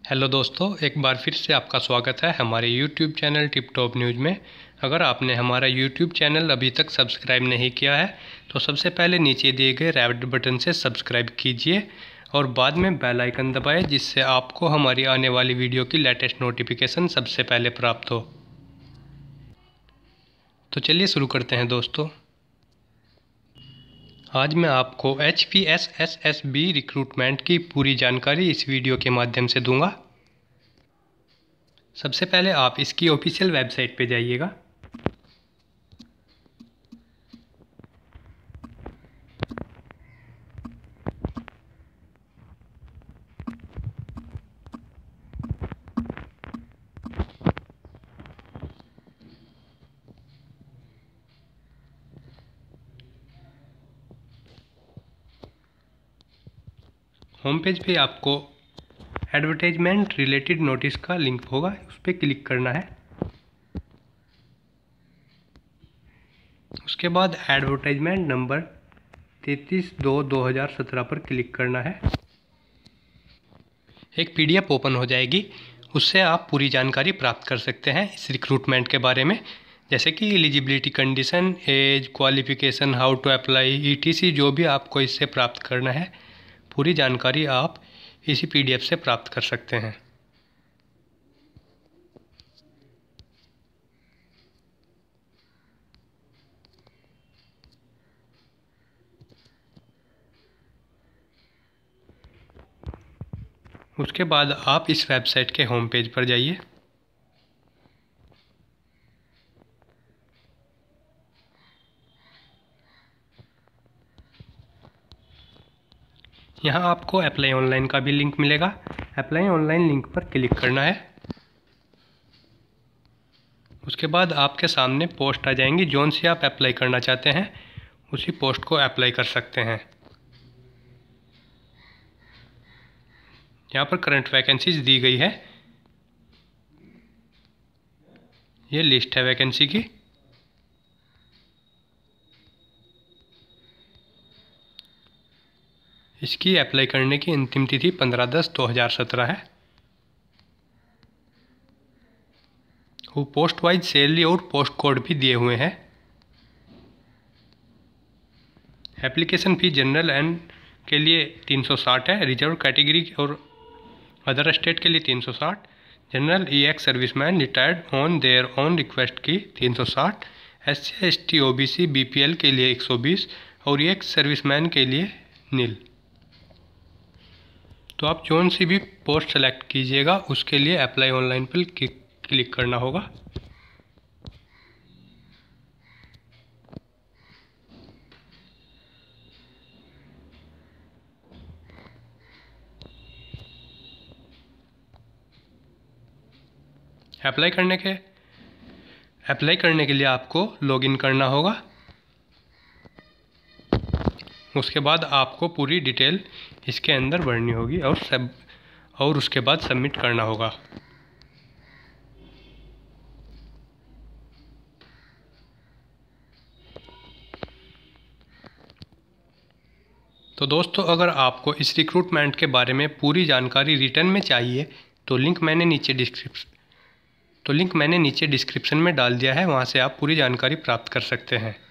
Hello दोस्तों, एक बार फिर से आपका स्वागत है हमारे YouTube channel Tip Top News में। अगर आपने हमारा यूट्यूब चैनल अभी तक सब्सक्राइब नहीं किया है तो सबसे पहले नीचे दिए गए रेड बटन से सब्सक्राइब कीजिए और बाद में बेल आइकन दबाएं, जिससे आपको हमारी आने वाली वीडियो की लेटेस्ट नोटिफिकेशन सबसे पहले प्राप्त हो। तो चलिए शुरू करते हैं दोस्तों। आज मैं आपको HPSSSB रिक्रूटमेंट की पूरी जानकारी इस वीडियो के माध्यम से दूंगा। सबसे पहले आप इसकी ऑफिशियल वेबसाइट पे जाइएगा। होम पेज पे आपको एडवर्टाइजमेंट रिलेटेड नोटिस का लिंक होगा, उस पर क्लिक करना है। उसके बाद एडवर्टाइजमेंट नंबर 33/2/2017 पर क्लिक करना है। एक PDF ओपन हो जाएगी, उससे आप पूरी जानकारी प्राप्त कर सकते हैं इस रिक्रूटमेंट के बारे में, जैसे कि eligibility condition, age, qualification, how to apply, ETC। जो भी आपको इससे प्राप्त करना है पूरी जानकारी आप इसी PDF से प्राप्त कर सकते हैं। उसके बाद आप इस वेबसाइट के होम पेज पर जाइए। यहाँ आपको अप्लाई ऑनलाइन का भी लिंक मिलेगा। अप्लाई ऑनलाइन लिंक पर क्लिक करना है। उसके बाद आपके सामने पोस्ट आ जाएंगी, जोन सी आप अप्लाई करना चाहते हैं उसी पोस्ट को अप्लाई कर सकते हैं। यहाँ पर करंट वैकेंसीज दी गई है, ये लिस्ट है वैकेंसी की। इसकी अप्लाई करने की अंतिम तिथि 15/10/2017 है। वो पोस्ट वाइज सैलरी और पोस्ट कोड भी दिए हुए हैं। एप्लीकेशन फ़ी जनरल एंड के लिए 360 है, रिजर्व कैटेगरी और अदर स्टेट के लिए 360, general EX serviceman retired on their own request की 360, SC ST OBC BPL के लिए 120 और EX सर्विसमैन के लिए नील। तो आप जोन सी भी पोस्ट सेलेक्ट कीजिएगा, उसके लिए अप्लाई ऑनलाइन पर क्लिक करना होगा। अप्लाई करने के लिए आपको लॉगिन करना होगा। उसके बाद आपको पूरी डिटेल इसके अंदर भरनी होगी और उसके बाद सबमिट करना होगा। तो दोस्तों, अगर आपको इस रिक्रूटमेंट के बारे में पूरी जानकारी रिटर्न में चाहिए तो लिंक मैंने नीचे डिस्क्रिप्शन में डाल दिया है, वहाँ से आप पूरी जानकारी प्राप्त कर सकते हैं।